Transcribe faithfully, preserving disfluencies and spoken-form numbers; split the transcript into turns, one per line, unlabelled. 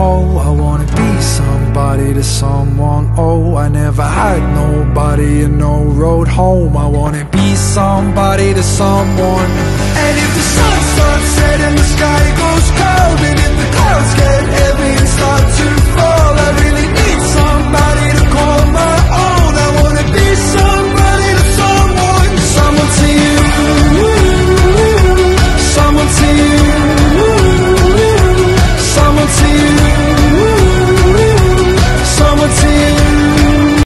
oh, I wanna be somebody to someone, oh, I never had nobody and no road home. I wanna be somebody to someone. And if the sun starts setting